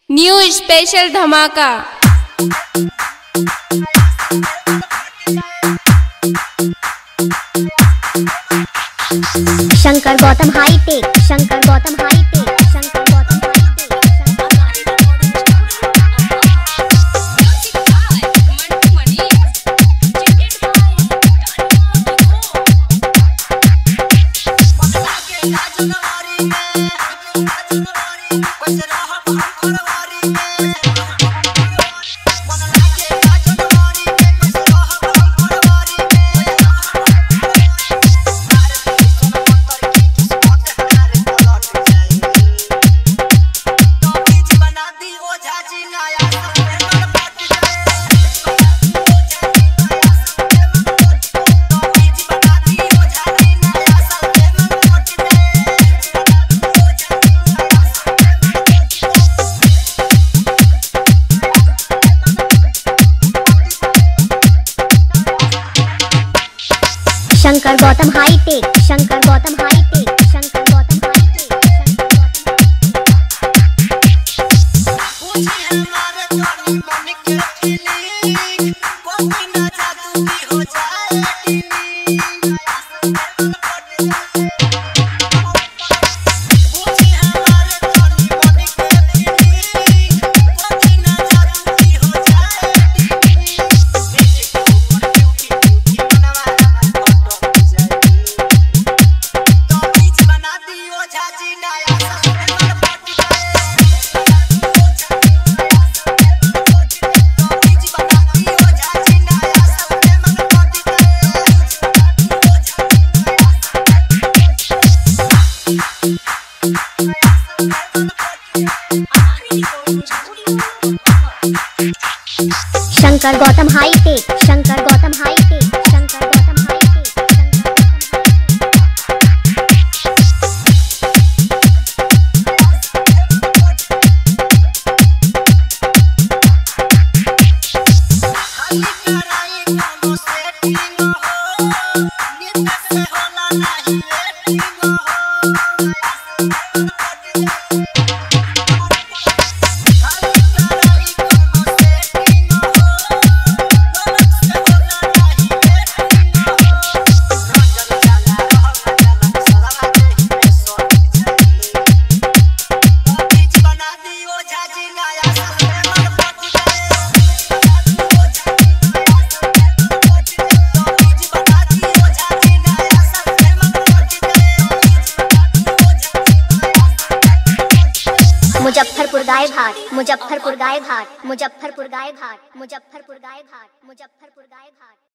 New special धमाका। Shankar Gautam hitech, Shankar Gautam hitech, Shankar Gautam hitech. Shankar Gautam hitech, Shankar Gautam hitech, Shankar Gautam hitech, Shankar Gautam hitech, Shankar Gautam hitech, Shankar Gautam hitech, Muzaffarpur Gaighat, Muzaffarpur Gaighat, Muzaffarpur Gaighat, Muzaffarpur Gaighat, Muzaffarpur गाय घाट।